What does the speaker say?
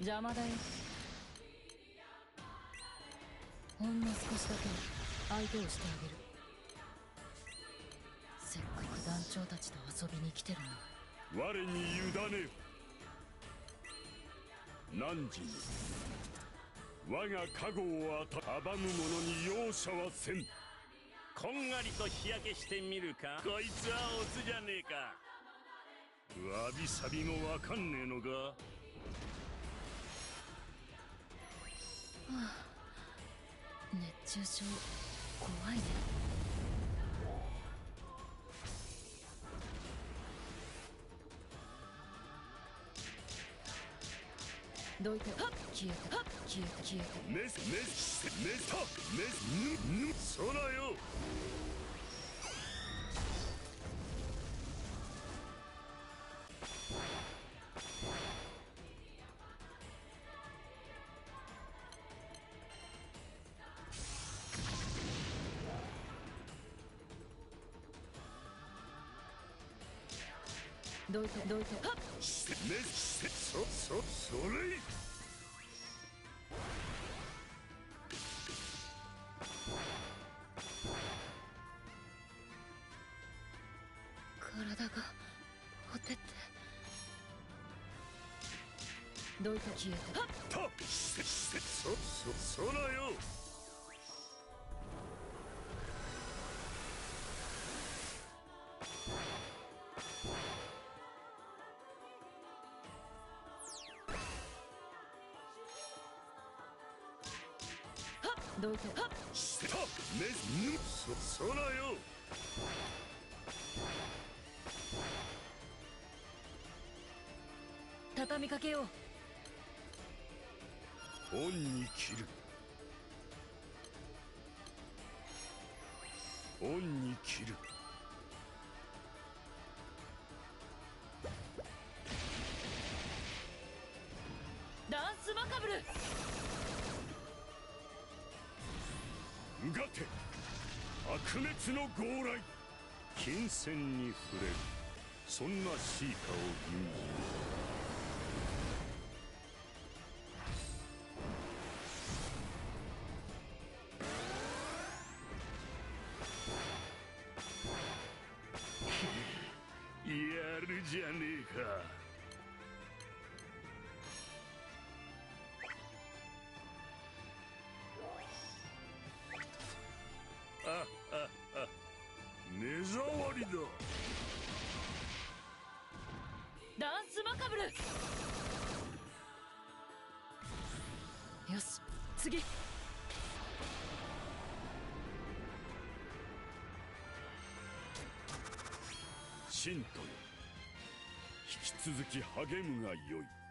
邪魔だよ。ほんの少しだけ相手をしてあげる。せっかく団長たちと遊びに来てるの。 我に委ねよ。汝に我が加護を与え、阻む者に容赦はせん。 こんがりと日焼けしてみるか。こいつはオスじゃねえか。 わびさびもわかんねえのか。 はあ、熱中症怖いね。どいて。はっ消えて。はっ消えて消えて。 メスメスメスタメスヌヌそらよ。 どいてどいて。はっメスそれ。 体がほてって。どいて消えて。はったそらよ。 どいて。はったメスヌそらよ。 畳みかけよう。 恩に切る。恩に切る。 ダンスマカブル。 うがて悪滅の号来。金銭に触れる、そんなシーカを吟じやるじゃねえか。目障りだ。 ダンスマカブル。よし次。 信徒よ、引き続き励むがよい。